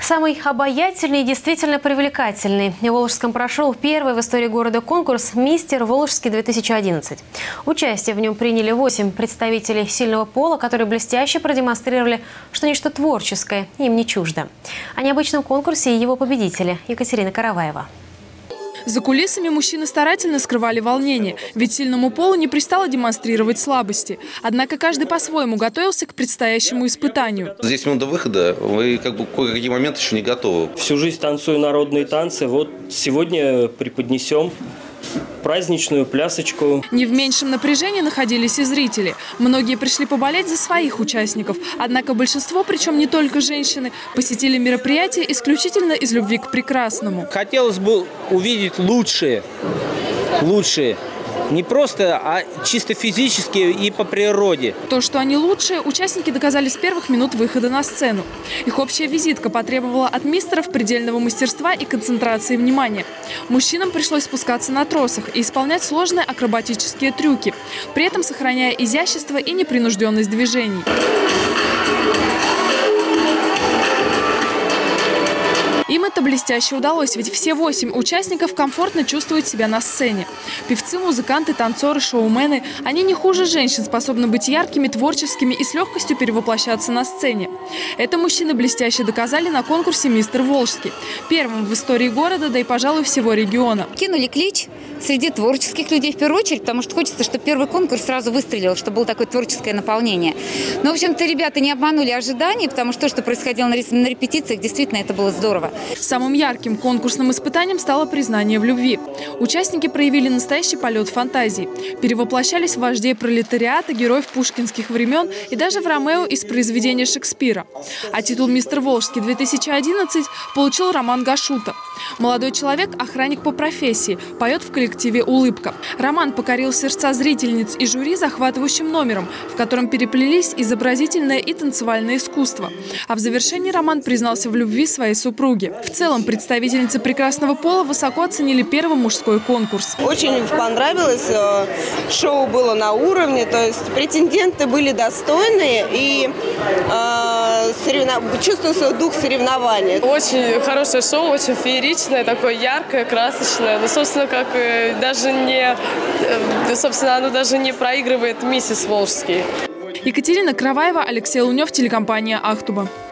Самый обаятельный и действительно привлекательный. В Волжском прошел первый в истории города конкурс «Мистер Волжский-2011». Участие в нем приняли 8 представителей сильного пола, которые блестяще продемонстрировали, что нечто творческое им не чуждо. О необычном конкурсе и его победителе Екатерина Караваева. За кулисами мужчины старательно скрывали волнение, ведь сильному полу не пристало демонстрировать слабости. Однако каждый по-своему готовился к предстоящему испытанию. Здесь минут до выхода, вы кое-какие моменты еще не готовы. Всю жизнь танцую народные танцы, вот сегодня преподнесем праздничную плясочку. Не в меньшем напряжении находились и зрители. Многие пришли поболеть за своих участников. Однако большинство, причем не только женщины, посетили мероприятие исключительно из любви к прекрасному. Хотелось бы увидеть лучшие. Не просто, а чисто физически и по природе. То, что они лучшие, участники доказали с первых минут выхода на сцену. Их общая визитка потребовала от мистеров предельного мастерства и концентрации внимания. Мужчинам пришлось спускаться на тросах и исполнять сложные акробатические трюки, при этом сохраняя изящество и непринужденность движений. Им это блестяще удалось, ведь все 8 участников комфортно чувствуют себя на сцене. Певцы, музыканты, танцоры, шоумены – они не хуже женщин способны быть яркими, творческими и с легкостью перевоплощаться на сцене. Это мужчины блестяще доказали на конкурсе «Мистер Волжский», первым в истории города, да и, пожалуй, всего региона. Кинули клич среди творческих людей в первую очередь, потому что хочется, чтобы первый конкурс сразу выстрелил, чтобы было такое творческое наполнение. Но, в общем-то, ребята не обманули ожиданий, потому что то, что происходило на репетициях, действительно, это было здорово. Самым ярким конкурсным испытанием стало признание в любви. Участники проявили настоящий полет фантазии. Перевоплощались в вождей пролетариата, героев пушкинских времен и даже в Ромео из произведения Шекспира. А титул «Мистер Волжский-2011» получил Роман Гашута. Молодой человек – охранник по профессии, поет в коллективе «Улыбка». Роман покорил сердца зрительниц и жюри захватывающим номером, в котором переплелись изобразительное и танцевальное искусство. А в завершении Роман признался в любви своей супруге. В целом, представительницы прекрасного пола высоко оценили первый мужской конкурс. Очень понравилось. Шоу было на уровне, то есть претенденты были достойные и чувствовался дух соревнований. Очень хорошее шоу, очень фееричное, такое яркое, красочное. Ну, собственно, оно даже не проигрывает «Миссис Волжский». Екатерина Караваева, Алексей Лунев, телекомпания «Ахтуба».